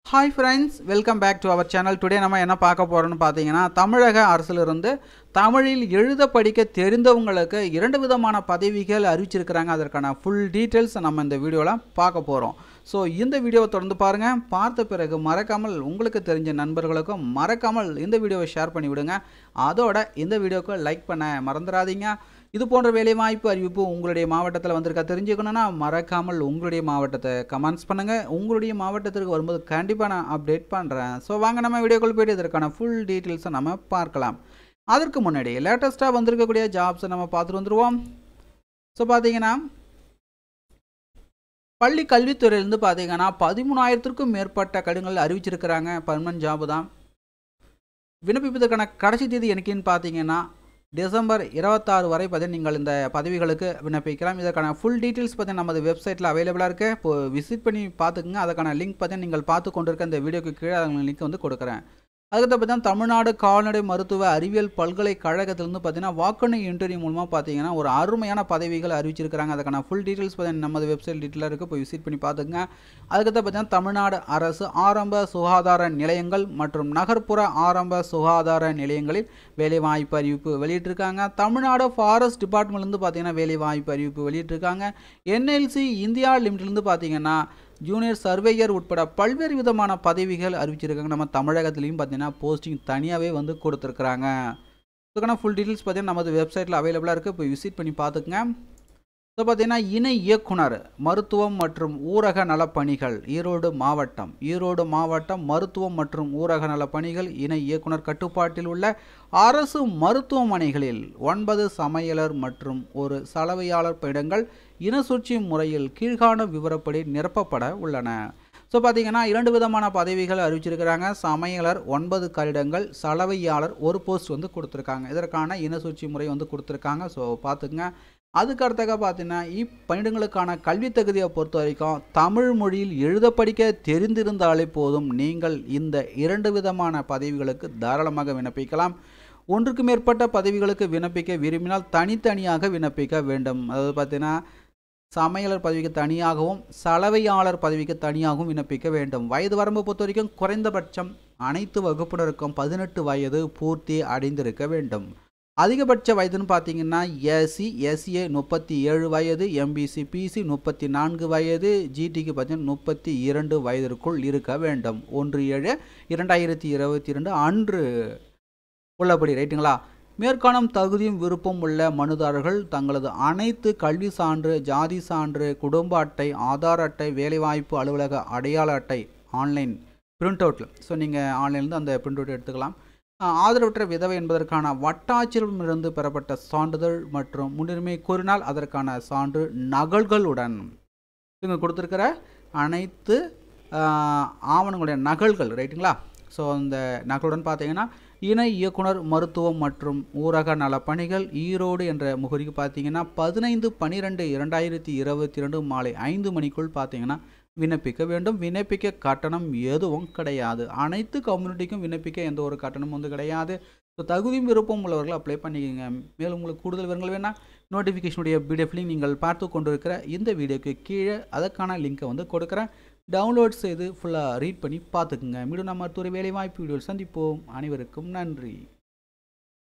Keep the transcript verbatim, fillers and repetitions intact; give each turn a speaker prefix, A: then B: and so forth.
A: Hi friends, welcome back to our channel. Today நம்ம என்ன பார்க்க போறோம்னு பாத்தீங்கன்னா தமிழக அரசுல இருந்து தமிழில் எழுத படிக்க தெரிந்தவங்களுக்கு இரண்டு விதமான பதவிகள் அறிவிச்சிருக்காங்க. அதற்கான full details நம்ம இந்த வீடியோல பார்க்க போறோம். சோ இந்த வீடியோவை தொடர்ந்து பாருங்க. பார்த்த பிறகு மறக்காமல் உங்களுக்கு தெரிஞ்ச நண்பர்களுக்கும் மறக்காமல் இந்த வீடியோவை ஷேர் பண்ணி விடுங்க. அதோட இந்த வீடியோக்கு லைக் பண்ண மறந்துடாதீங்க. இது போன்ற வேலைவாய்ப்பு அறிவிப்பு உங்களுடைய மாவட்டத்தில் வந்திருக்கா தெரிஞ்சுக்கணும்னா மறக்காமல் உங்களுடைய மாவட்டத்தை கமெண்ட்ஸ் பண்ணுங்க. உங்களுடைய மாவட்டத்திற்கு வரும்போது கண்டிப்பா நான் அப்டேட் பண்றேன். சோ வாங்க நம்ம வீடியோக்குள்ள போய் இதற்கான full details நம்ம பார்க்கலாம். அதற்கு முன்னாடி லேட்டஸ்டா வந்திருக்கக்கூடிய ஜாப்ஸ் நம்ம பார்த்துட்டு வந்துருவோம். சோ பாத்தீங்கன்னா பள்ளி கல்வித்துறையில இருந்து பாத்தீங்கன்னா பதிமூணாயிரத்திற்கும் மேற்பட்ட கடிதங்கள் அறிவிச்சிருக்காங்க. பெர்மனன்ட் ஜாப் தான். விண்ணப்பிப்பதற்கான கடைசி தேதி என்னைக்குன்னு பாத்தீங்கன்னா டிசம்பர் இருபத்தாறு வரை பார்த்தீங்கன்னா நீங்கள் இந்த பதவிகளுக்கு விண்ணப்பிக்கலாம். இதற்கான ஃபுல் டீட்டெயில்ஸ் பார்த்தீங்கன்னா நமது வெப்சைட்டில் அவைலபிளாக இருக்குது. இப்போ விசிட் பண்ணி பார்த்துக்குங்க. அதுக்கான லிங்க் பார்த்தீங்கன்னா நீங்கள் பார்த்து கொண்டு இருக்க இந்த வீடியோக்கு கீழே அந்த லிங்க் வந்து கொடுக்குறேன். அதுக்கு பார்த்தீங்கன்னா தமிழ்நாடு கால்நடை மருத்துவ அறிவியல் பல்கலைக்கழகத்திலிருந்து பார்த்தீங்கன்னா வாக்கெண்ணு இன்டர்வியூ மூலமாக பார்த்தீங்கன்னா ஒரு அருமையான பதவிகள் அறிவிச்சிருக்கிறாங்க. அதுக்கான ஃபுல் டீட்டெயில்ஸ் பார்த்தீங்கன்னா நமது வெப்சைட் டீட்டெயிலாக இருக்குது. போய் விசிட் பண்ணி பார்த்துக்குங்க. அதுக்கடுத்து பார்த்தீங்கன்னா தமிழ்நாடு அரசு ஆரம்ப சுகாதார நிலையங்கள் மற்றும் நகர்ப்புற ஆரம்ப சுகாதார நிலையங்களில் வேலைவாய்ப்பு அறிவிப்பு வெளியிட்டிருக்காங்க. தமிழ்நாடு ஃபாரஸ்ட் டிபார்ட்மெண்ட்லேருந்து பார்த்தீங்கன்னா வேலைவாய்ப்பு அறிவிப்பு வெளியிட்டிருக்காங்க. என்எல்சி இந்தியா லிமிட்லேருந்து பார்த்தீங்கன்னா ஜூனியர் சர்வேயர் உட்பட பல்வேறு விதமான பதவிகள் அறிவிச்சிருக்காங்க. நம்ம தமிழகத்திலையும் பார்த்தீங்கன்னா போஸ்டிங் தனியாகவே வந்து கொடுத்துருக்குறாங்க. இதுக்கான ஃபுல் டீட்டெயில்ஸ் பார்த்தீங்கன்னா நமது வெப்சைட்டில் அவைலபிளாக இருக்குது. போய் விசிட் பண்ணி பார்த்துக்குங்க. ஸோ பார்த்தீங்கன்னா இணை இயக்குனர் மருத்துவம் மற்றும் ஊரக நலப்பணிகள் ஈரோடு மாவட்டம் ஈரோடு மாவட்டம் மருத்துவம் மற்றும் ஊரக நலப்பணிகள் இணை இயக்குனர் கட்டுப்பாட்டில் உள்ள அரசு மருத்துவமனைகளில் ஒன்பது சமையலர் மற்றும் ஒரு சலவையாளர் பணியிடங்கள் இனசூழ்ச்சி முறையில் கீழ்காண விவரப்படி நிரப்பப்பட உள்ளன. ஸோ பார்த்தீங்கன்னா இரண்டு விதமான பதவிகள் அறிவிச்சிருக்கிறாங்க. சமையலர் ஒன்பது கட்டிடங்கள், சலவையாளர் ஒரு போஸ்ட் வந்து கொடுத்துருக்காங்க. இதற்கான இனசூழ்ச்சி முறை வந்து கொடுத்துருக்காங்க. ஸோ பார்த்துக்குங்க. அதுக்கு அடுத்ததாக பார்த்தீங்கன்னா இப்பணியிடங்களுக்கான கல்வி தகுதியை பொறுத்த வரைக்கும் தமிழ் மொழியில் எழுத படிக்க தெரிந்திருந்தாலே போதும். நீங்கள் இந்த இரண்டு விதமான பதவிகளுக்கு தாராளமாக விண்ணப்பிக்கலாம். ஒன்றுக்கு மேற்பட்ட பதவிகளுக்கு விண்ணப்பிக்க விரும்பினால் தனித்தனியாக விண்ணப்பிக்க வேண்டும். அதாவது பார்த்தீங்கன்னா சமையலர் பதவிக்கு தனியாகவும் சலவையாளர் பதவிக்கு தனியாகவும் விண்ணப்பிக்க வேண்டும். வயது வரம்பு பொறுத்த வரைக்கும் குறைந்தபட்சம் அனைத்து வகுப்பினருக்கும் பதினெட்டு வயது பூர்த்தி அடைந்திருக்க வேண்டும். அதிகபட்ச வயதுன்னு பார்த்தீங்கன்னா எஸ்சி எஸ்ஏ முப்பத்தி ஏழு வயது, எம்பிசி பிசி முப்பத்தி நான்கு வயது, ஜிடிக்கு பார்த்தீங்கன்னா முப்பத்தி இரண்டு வயதிற்குள் இருக்க வேண்டும். ஒன்று ஏழு இரண்டாயிரத்தி இருபத்தி இரண்டு அன்று உள்ளபடி ரைட்டுங்களா. மேற்காணும் தகுதியும் விருப்பம் உள்ள மனுதாரர்கள் தங்களது அனைத்து கல்வி சான்று, ஜாதி சான்று, குடும்ப அட்டை, ஆதார் அட்டை, வேலைவாய்ப்பு அலுவலக அடையாள அட்டை ஆன்லைன் பிரிண்ட் அவுட்டில் ஸோ நீங்கள் ஆன்லைன்லேருந்து அந்த பிரிண்ட் அவுட் எடுத்துக்கலாம். ஆதரவற்ற விதவை என்பதற்கான வட்டாட்சியரிடமிருந்து பெறப்பட்ட சான்றிதழ் மற்றும் முன்னுரிமை கோரினால் அதற்கான சான்று நகல்களுடன் இவங்க கொடுத்துருக்கிற அனைத்து ஆவணங்களுடைய நகல்கள் ரைட்டுங்களா. ஸோ அந்த நகலுடன் பார்த்தீங்கன்னா இணை இயக்குனர் மருத்துவம் மற்றும் ஊரக நலப்பணிகள் ஈரோடு என்ற முகவரிக்கு பார்த்தீங்கன்னா பதினைந்து பன்னிரெண்டு இரண்டாயிரத்தி இருபத்தி ரெண்டு மாலை ஐந்து மணிக்குள் பார்த்தீங்கன்னா விண்ணப்பிக்க வேண்டும். விண்ணப்பிக்க கட்டணம் எதுவும் கிடையாது. அனைத்து கம்யூனிட்டிக்கும் விண்ணப்பிக்க எந்த ஒரு கட்டணமும் வந்து கிடையாது. ஸோ தகுதியும் விருப்பம் உள்ளவர்கள் அப்ளை பண்ணிக்கோங்க. மேலும் உங்களுக்கு கூடுதல் விவரங்கள் வேணால் நோட்டிஃபிகேஷனுடைய பிடிஎஃப் லிங்க் நீங்கள் பார்த்து கொண்டு இருக்கிற இந்த வீடியோக்கு கீழே அதற்கான லிங்கை வந்து கொடுக்குறேன். டவுன்லோட் செய்து ஃபுல்லாக ரீட் பண்ணி பார்த்துக்குங்க. மீண்டும் நம்ம அடுத்த ஒரு வேலைவாய்ப்பு வீடியோவில் சந்திப்போம். அனைவருக்கும் நன்றி.